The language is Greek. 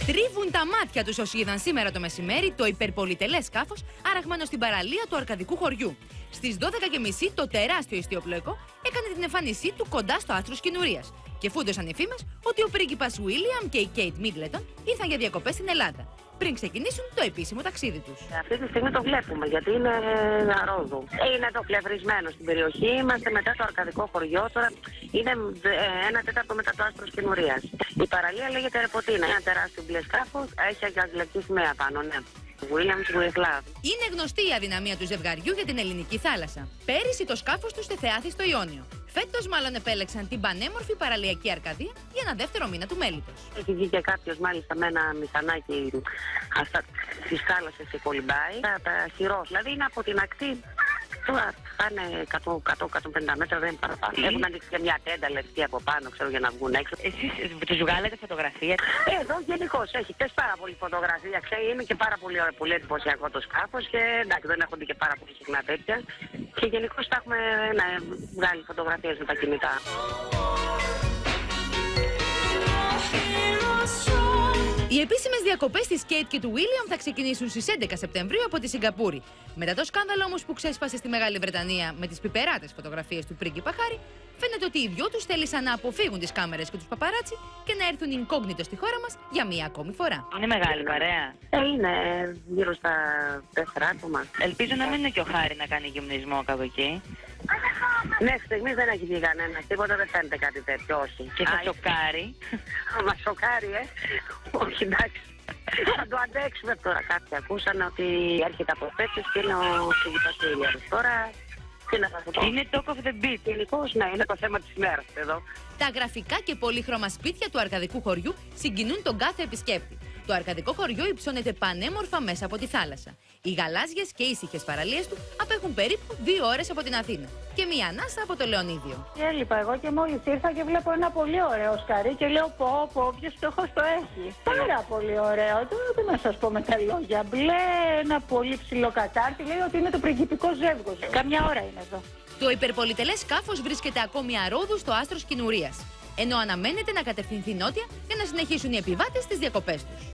Τρίβουν τα μάτια τους όσοι είδαν σήμερα το μεσημέρι το υπερπολιτελές σκάφος αραγμένο στην παραλία του αρκαδικού χωριού. Στις 12:30 το τεράστιο ιστιοπλοϊκό έκανε την εμφάνισή του κοντά στο άστρο Σκηνουρίας και φούντωσαν οι φήμες ότι ο πρίγκιπας Βίλιαμ και η Κέιτ Μίτλετον ήρθαν για διακοπές στην Ελλάδα, πριν ξεκινήσουν το επίσημο ταξίδι τους. Αυτή τη στιγμή το βλέπουμε γιατί είναι αρρώδου. Είναι το φλευρισμένο στην περιοχή. Είμαστε μετά το αρκαδικό χωριό. Τώρα είναι 1/4 μετά το άστρο Σκηνουρίας. Η παραλία λέγεται Ρεποτίνα. Ένα τεράστιο μπλε σκάφος. Έχει αγγλική σημαία πάνω, ναι. Williams with love. Είναι γνωστή η αδυναμία του ζευγαριού για την ελληνική θάλασσα. Πέρυσι το σκάφος τους τεθεάθη στο Ιόνιο. Φέτος μάλλον επέλεξαν την πανέμορφη παραλιακή Αρκαδία για ένα δεύτερο μήνα του μέλητος. Έχει βγει και κάποιος μάλιστα με ένα μηχανάκι αυτά της θάλασσας και κολυμπάει. Τα χειρός, δηλαδή είναι από την ακτή. Τώρα θα είναι 100-150 μέτρα, δεν είναι παραπάνω. Έχουν ανοίξει και μια τέντα λεπτή από πάνω, ξέρω, για να βγουν έξω. Εσείς τους βγάλετε φωτογραφία? Εδώ γενικώς έχει πάρα πολύ φωτογραφία. Είναι και πάρα πολύ ωραίο, πολύ εντυπωσιακό το σκάφος και εντάξει, δεν έχονται και πάρα πολύ συχνά τέτοια. Και γενικώς θα έχουμε βγάλει φωτογραφίες με τα κινητά. Οι επίσημες διακοπές της Κέιτ και του Βίλιαμ θα ξεκινήσουν στις 11 Σεπτεμβρίου από τη Σιγκαπούρη. Μετά το σκάνδαλο όμως που ξέσπασε στη Μεγάλη Βρετανία με τις πιπεράτες φωτογραφίες του πρίγκιπα Χάρη, φαίνεται ότι οι δυο τους θέλησαν να αποφύγουν τις κάμερες και τους παπαράτσι και να έρθουν incognito στη χώρα μας για μία ακόμη φορά. Είναι μεγάλη παρέα. Είναι γύρω στα 4 άτομα. Ελπίζω να μην είναι και ο Χάρη να κάνει γυμνισμό κάπου εκεί. Μέχρι στιγμής δεν έχει βγει κανένα, τίποτα, δεν φαίνεται κάτι τέτοιο, όχι. Και θα σοκάρει. Μα σοκάρει, όχι, εντάξει. Θα το αντέξουμε τώρα. Κάποιοι ακούσαν ότι έρχεται από πέτσες και είναι ο Σιγητός Βίλιαμς. Τώρα, τι να σας πω. Είναι talk of the beat. Γενικώς, ναι, είναι το θέμα της ημέρας εδώ. Τα γραφικά και πολύχρωμα σπίτια του αρκαδικού χωριού συγκινούν τον κάθε επισκέπτη. Το αρκαδικό χωριό υψώνεται πανέμορφα μέσα από τη θάλασσα. Οι γαλάζιες και ήσυχες παραλίες του απέχουν περίπου 2 ώρες από την Αθήνα και μία ανάσα από το Λεωνίδιο. Έλειπα εγώ και μόλις ήρθα και βλέπω ένα πολύ ωραίο σκαρί και λέω πω, ποιος στόχος το έχει. Πάρα πολύ ωραίο. Τώρα τι να σας πω με τα λόγια. Μπλε, ένα πολύ ψηλό κατάρτι, λέει ότι είναι το πριγκιπικό ζεύγος. Καμιά ώρα είναι εδώ. Το υπερπολιτελές σκάφος βρίσκεται ακόμη αρρώδου στο άστρο Σκηνουρίας, ενώ αναμένεται να κατευθυνθεί νότια για να συνεχίσουν οι επιβάτες τις διακοπές τους.